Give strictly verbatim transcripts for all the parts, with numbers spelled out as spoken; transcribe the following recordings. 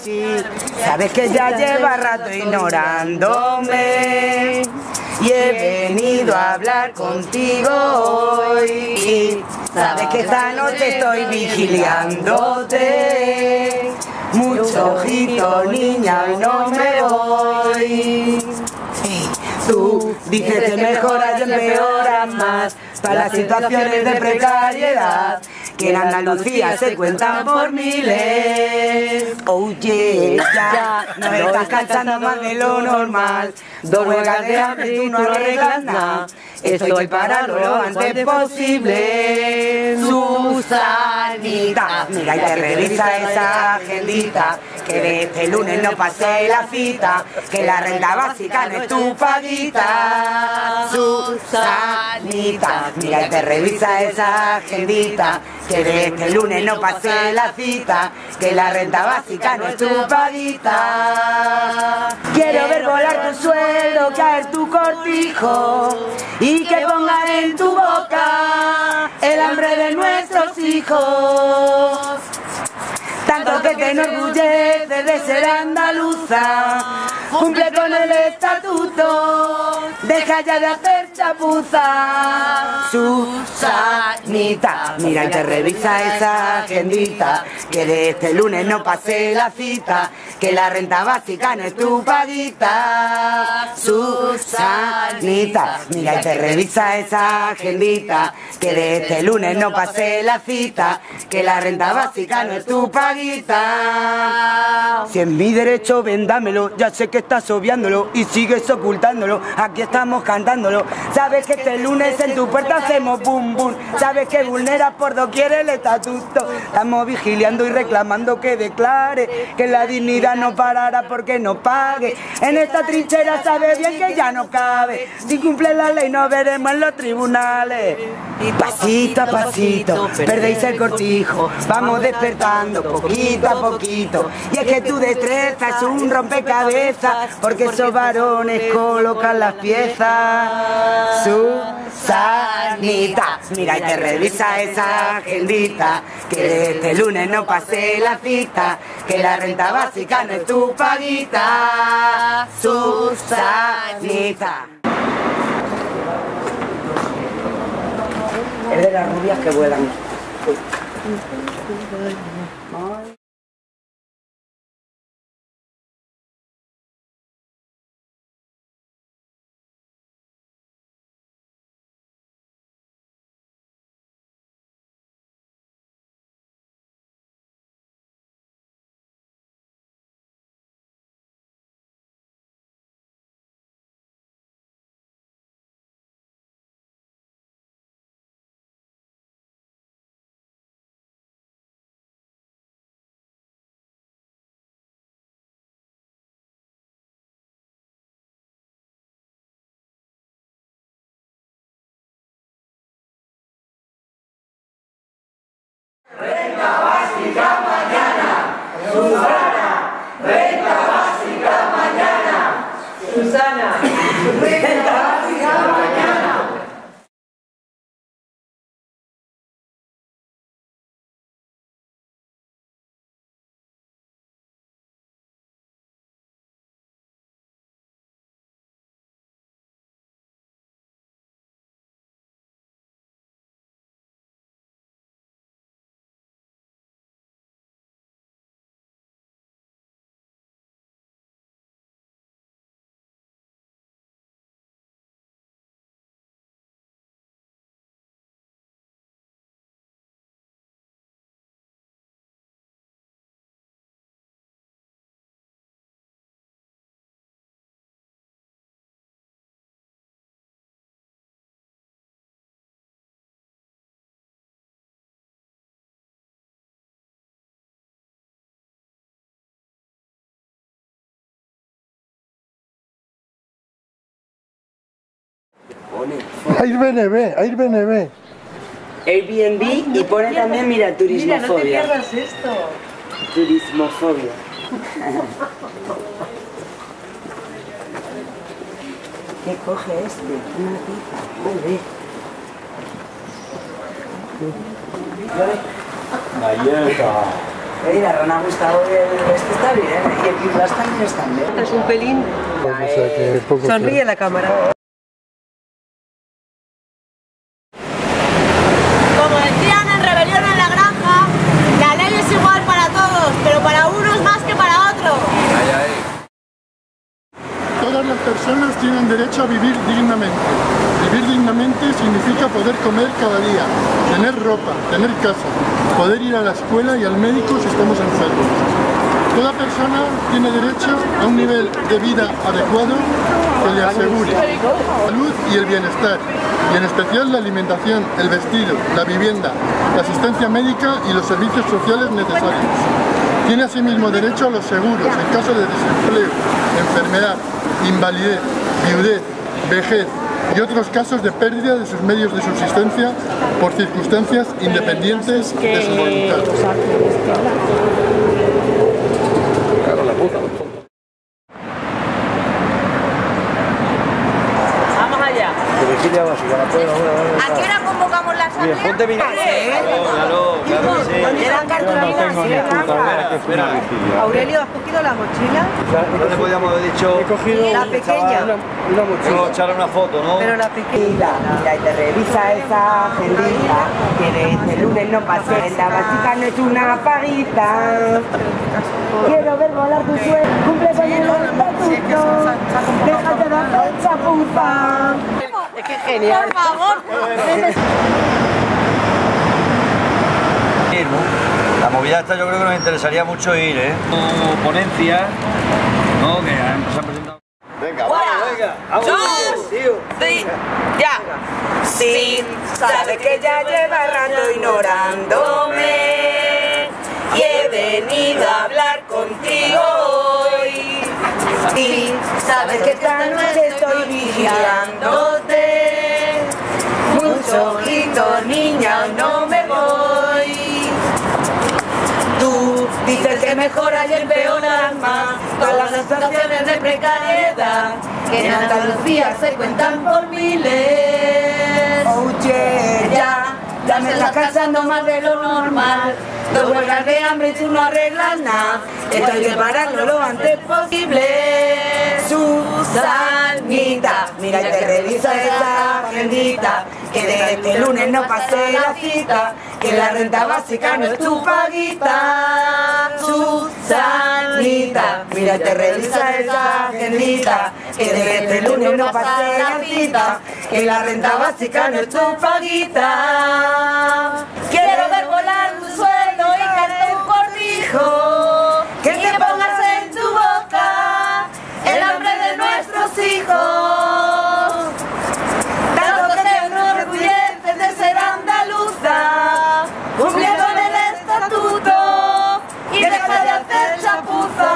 así. Sabes que ya lleva rato ignorándome y he venido a hablar contigo hoy. Sabes que esta noche estoy vigilándote. Mucho ojito, niña, y no me voy. Tú dices que mejoras y empeoras más para las situaciones de precariedad que en Andalucía se cuentan por miles. Oye, ya no estás cansando más de lo normal. Dos huelgas de hambre y tú no arreglas nada. Estoy para lo antes posible. Susanita, mira y te revisa esa agendita, que de este lunes no pasé la cita, que la renta básica no es tu paguita. Susanita, mira y te revisa esa agendita, que de este lunes no pasé la cita, que la renta básica no es tu paguita. Quiero ver volar tu sueldo, caer tu cortijo y que pongan en tu boca el hambre de nuestros hijos. Tanto que te enorgullece de ser andaluza, cumple con el estatuto, deja ya de hacer chapuza. Susanita, mira y te revisa esa agendita, que de este lunes no pasé la cita, que la renta básica no es tu paguita. Susanita, mira y te revisa esa agendita, que de este lunes no pasé la cita, que la renta básica no es tu paguita. Si es mi derecho, véndamelo. Ya sé que estás obviándolo y sigues ocultándolo. Aquí estamos cantándolo. Sabes que este lunes en tu puerta hacemos boom boom. Sabes que vulneras por doquier el estatuto. Estamos vigilando y reclamando que declare que la dignidad no parará porque no pague. En esta trinchera sabe bien que ya no cabe. Si cumple la ley no veremos en los tribunales. Y pasito a pasito perdéis el cortijo. Vamos despertando poquito a poquito, y es que tu destreza es un rompecabezas, porque esos varones colocan las piezas. Susanita, mira y te revisa esa agendita, que de este lunes no pasé la cita, que la renta básica no es tu paguita. Susanita. Es de las rubias que vuelan. Ay. Renta básica mañana, Susana. Renta básica mañana, Susana. Renta básica mañana. Airbnb, Airbnb. Airbnb y pone también, mira, turismofobia. Mira, no te pierdas esto. Turismofobia. ¿Qué coge este? Una pipa. Muy bien. Galleta. Y la rana ha gustado el este está bien, y el Kid Blas también está bien. Es un pelín. Pues, o sea, que poco Sonríe la cámara. Como decían en Rebelión en la Granja, la ley es igual para todos, pero para unos más que para otros. Todas las personas tienen derecho a vivir dignamente. Vivir dignamente significa poder comer cada día, tener ropa, tener casa, poder ir a la escuela y al médico si estamos enfermos. Toda persona tiene derecho a un nivel de vida adecuado que le asegure la salud y el bienestar, y en especial la alimentación, el vestido, la vivienda, la asistencia médica y los servicios sociales necesarios. Tiene asimismo derecho a los seguros en caso de desempleo, enfermedad, invalidez, viudez, vejez y otros casos de pérdida de sus medios de subsistencia por circunstancias independientes de su voluntad. Vamos allá. ¿A qué hora convocamos la asamblea? Ponte mi claro, claro, sí. Eran cartulinas, sí, Aurelio, ¿has cogido la mochila? No le podíamos haber dicho. He cogido La pequeña. una, una mochila. Vamos a echar una foto, ¿no? Pero la pequeña. Mira, mira, y te revisa esa agendita, que desde el lunes no pasé, la básica no es una paguita. Quiero ver volar tu sueño, cumple con el estatuto, déjate de hacer chapuza. Es que genial. Por favor. Ir, ¿no? La movida esta yo creo que nos interesaría mucho ir, ¿eh? Como ponencia, ¿no? Que se han presentado. Venga, vamos, venga. Vamos, tío. Sí, ya. Sí, sabe que ya lleva rato ignorándome y he venido a hablar contigo hoy. Sí, sabes que esta noche estoy vigilándote. Mucho ojito, niña, hoy no me voy. Tú dices que mejoras y empeoras más todas las situaciones de precariedad que en Andalucía se cuentan por miles. Oye, ya, ya me estás cansando más de lo normal. Dos huelgas de hambre y tú no arreglas nada. Esto hay que pararlo lo antes posible. Susanita, mira y te revisa esa agendita, que desde este lunes no pasé la cita, que la renta básica no es tu paguita. Susanita, mira y te revisa esa agendita, que desde este lunes no pasé la cita, que la renta básica no es tu paguita. Quiero ver volar tu sueldo y caer un cortijo, que te pongas en tu boca el hambre de nuestros hijos. Tanto que te enorgulleces de ser andaluza, cumpliendo el estatuto y deja de hacer chapuza.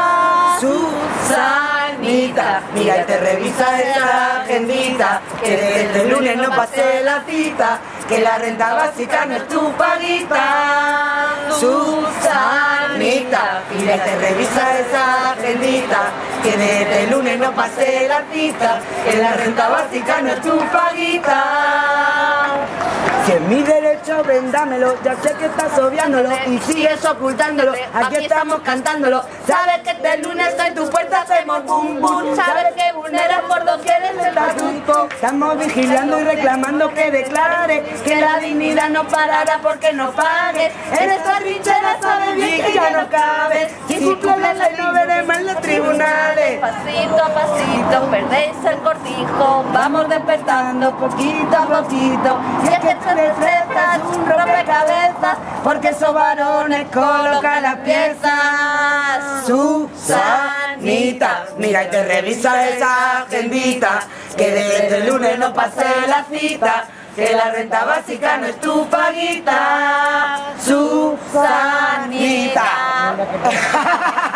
Susanita, mira y te revisa esa agendita, que desde el lunes no pasé la cita, que la renta básica no es tu paguita. Susanita, mira y te revisa esa agendita, que desde el lunes no pasé la cita, que la renta básica no es tu paguita. Si es mi derecho, véndamelo, ya sé que estás obviándolo y sigues ocultándolo, aquí estamos cantándolo. Sabes que este lunes en tu puerta hacemos bum bum, sabes que vulneras por doquier el estatuto. Estamos vigilando y reclamando que declare que la dignidad no parará porque no pague. En esta trinchera sabes bien que ya no cabe, si cumple la ley no veremos en los tribunales. Pasito a pasito perdéis el cortijo, vamos despertando poquito a poquito. Y es que te destrezas un rompecabezas, porque esos varones colocan las piezas. Susanita, mira y te revisa esa agendita, que desde el lunes no pasé la cita, que la renta básica no es tu paguita. Susanita.